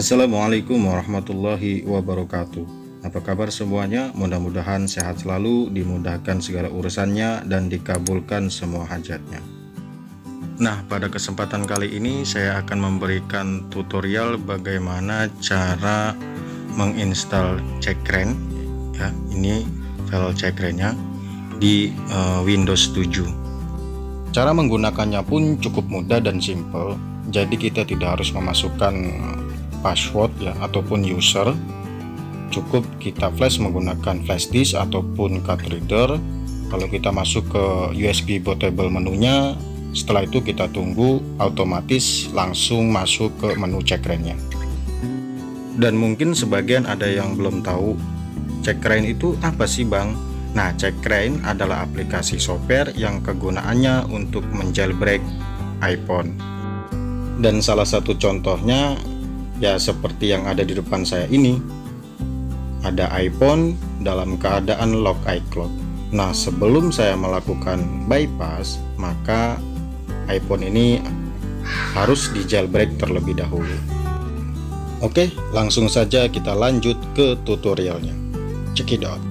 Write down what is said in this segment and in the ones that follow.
Assalamualaikum warahmatullahi wabarakatuh. Apa kabar semuanya? Mudah-mudahan sehat selalu, dimudahkan segala urusannya, dan dikabulkan semua hajatnya. Nah, pada kesempatan kali ini saya akan memberikan tutorial bagaimana cara menginstal Checkra1 ya. Ini file Checkra1-nya di Windows 7. Cara menggunakannya pun cukup mudah dan simple. Jadi kita tidak harus memasukkan password ya ataupun user. Cukup kita flash menggunakan flash disk ataupun card reader. Kalau kita masuk ke USB bootable menunya, setelah itu kita tunggu, otomatis langsung masuk ke menu Checkra1-nya. Dan mungkin sebagian ada yang belum tahu Checkra1 itu apa sih Bang? Nah, Checkra1 adalah aplikasi software yang kegunaannya untuk menjailbreak iPhone. Dan salah satu contohnya ya seperti yang ada di depan saya ini. Ada iPhone dalam keadaan lock iCloud. Nah, sebelum saya melakukan bypass, maka iPhone ini harus di jailbreak terlebih dahulu. Oke, langsung saja kita lanjut ke tutorialnya. Check it out.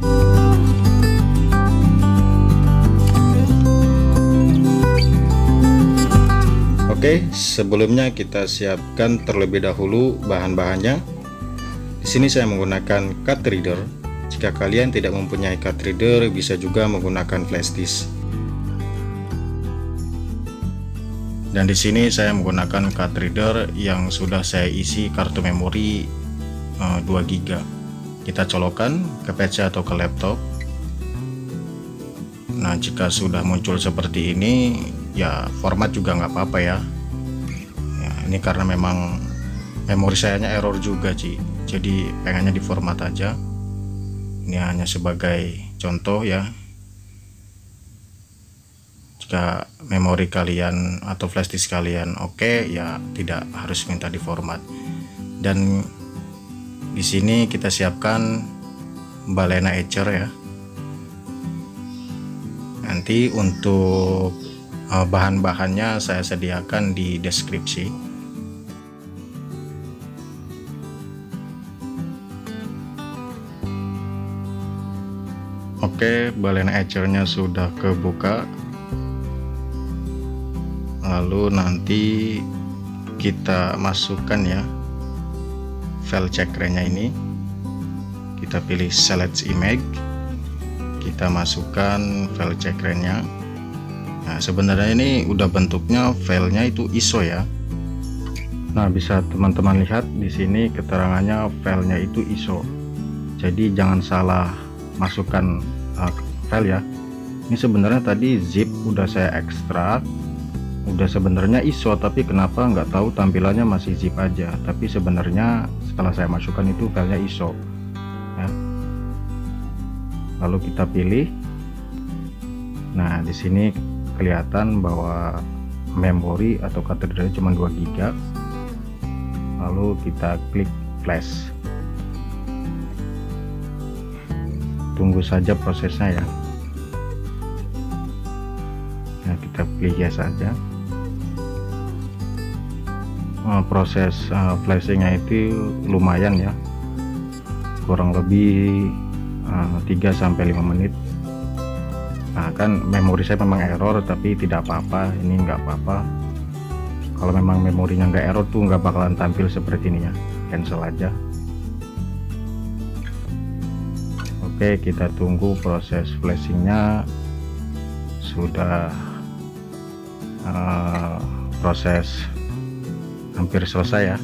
Oke, sebelumnya kita siapkan terlebih dahulu bahan-bahannya. Di sini saya menggunakan card reader. Jika kalian tidak mempunyai card reader, bisa juga menggunakan flash disk. Dan di sini saya menggunakan card reader yang sudah saya isi kartu memori 2 GB. Kita colokkan ke PC atau ke laptop. Nah, jika sudah muncul seperti ini, ya format juga nggak apa-apa ya. Ini karena memang memori sayanya error juga Ci, jadi pengennya di format aja. Ini hanya sebagai contoh ya. Jika memori kalian atau flash disk kalian oke, ya tidak harus minta di format. Dan di sini kita siapkan Balena Etcher ya. Nanti untuk bahan-bahannya saya sediakan di deskripsi. Oke, Balena Etcher-nya sudah kebuka. Lalu nanti kita masukkan ya file Checkra1-nya ini. Kita pilih select image. Kita masukkan file Checkra1-nya. Nah, sebenarnya ini udah bentuknya filenya itu ISO ya. Nah, bisa teman-teman lihat di sini keterangannya filenya itu ISO. Jadi jangan salah masukkan file ya. Ini sebenarnya tadi zip udah saya ekstrak, udah sebenarnya ISO, tapi kenapa nggak tahu tampilannya masih zip aja. Tapi sebenarnya setelah saya masukkan itu filenya ISO ya. Lalu kita pilih. Nah, di sini kelihatan bahwa memori atau card reader cuma 2 GB. Lalu kita klik flash. Tunggu saja prosesnya ya. Nah, kita pilih yes saja. Proses flashingnya itu lumayan ya, kurang lebih 3-5 menit. Nah, kan memori saya memang error, tapi tidak apa-apa, ini nggak apa-apa. Kalau memang memorinya nggak error tuh nggak bakalan tampil seperti ini ya. Cancel aja. Oke, kita tunggu proses flashingnya. Sudah proses hampir selesai ya.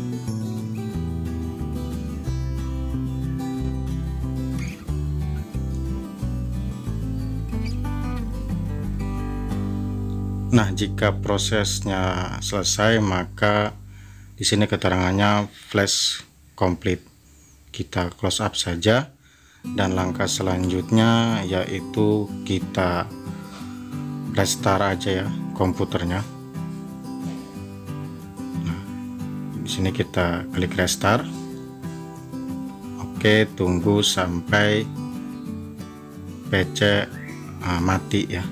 Nah, jika prosesnya selesai, maka di sini keterangannya flash complete. Kita close up saja. Dan langkah selanjutnya yaitu kita restart aja ya komputernya. Nah, di sini kita klik restart. Oke, tunggu sampai PC mati ya.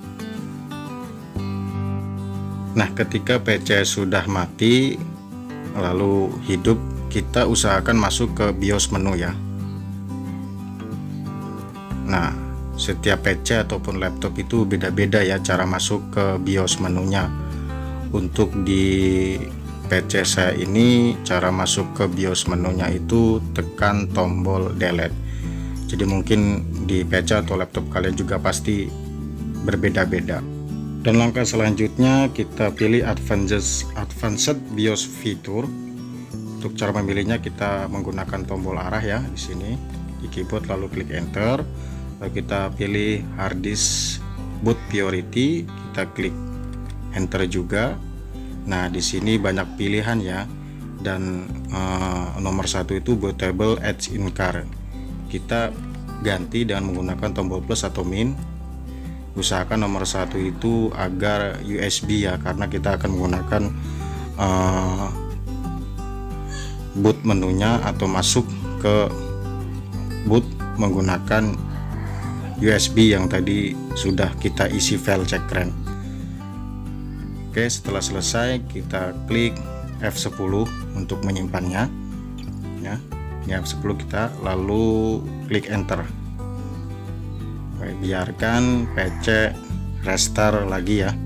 Nah, ketika PC sudah mati, lalu hidup, kita usahakan masuk ke BIOS menu ya. Nah, setiap PC ataupun laptop itu beda-beda ya cara masuk ke BIOS menunya. Untuk di PC saya ini, cara masuk ke BIOS menunya itu tekan tombol delete. Jadi mungkin di PC atau laptop kalian juga pasti berbeda-beda. Dan langkah selanjutnya kita pilih Advanced BIOS Feature. Untuk cara memilihnya kita menggunakan tombol arah ya di sini di keyboard, lalu klik enter. Lalu kita pilih hard disk boot priority, kita klik enter juga. Nah, di sini banyak pilihan ya, dan nomor satu itu bootable edge in car. Kita ganti dengan menggunakan tombol plus atau min. Usahakan nomor satu itu agar USB ya, karena kita akan menggunakan boot menunya atau masuk ke boot menggunakan USB yang tadi sudah kita isi file checkran. Oke, setelah selesai kita klik F10 untuk menyimpannya ya. Ini F10 kita, lalu klik enter. Oke, biarkan PC restart lagi ya.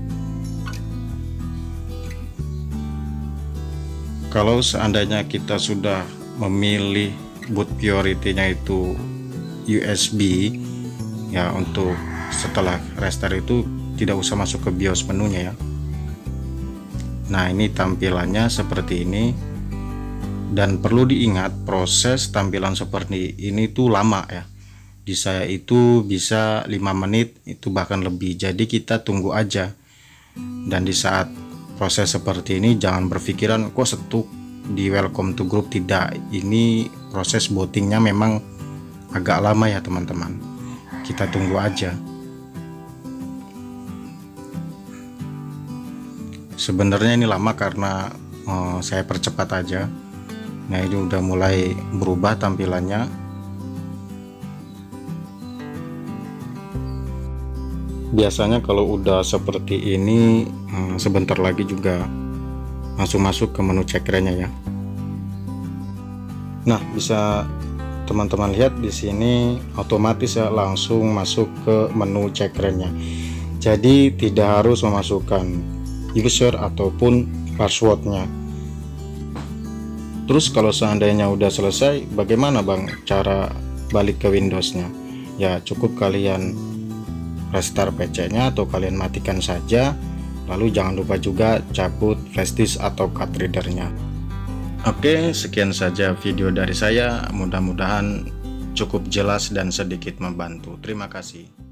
Kalau seandainya kita sudah memilih boot priority-nya itu USB ya, untuk setelah restart itu tidak usah masuk ke BIOS menunya ya. Nah, ini tampilannya seperti ini, dan perlu diingat proses tampilan seperti ini tuh lama ya. Di saya itu bisa 5 menit, itu bahkan lebih. Jadi kita tunggu aja. Dan di saat proses seperti ini jangan berpikiran kok stuck di welcome to group, tidak. Ini proses bootingnya memang agak lama ya teman-teman. Kita tunggu aja. Sebenarnya ini lama karena saya percepat aja. Nah, ini udah mulai berubah tampilannya. Biasanya kalau udah seperti ini sebentar lagi juga langsung masuk ke menu checkrannya ya. Nah, bisa teman-teman lihat di sini otomatis ya langsung masuk ke menu checkrannya. Jadi tidak harus memasukkan user ataupun passwordnya. Terus kalau seandainya udah selesai, bagaimana Bang cara balik ke Windowsnya? Ya cukup kalian restart PC-nya atau kalian matikan saja, lalu jangan lupa juga cabut flash disk atau card reader-nya. Oke, sekian saja video dari saya, mudah-mudahan cukup jelas dan sedikit membantu. Terima kasih.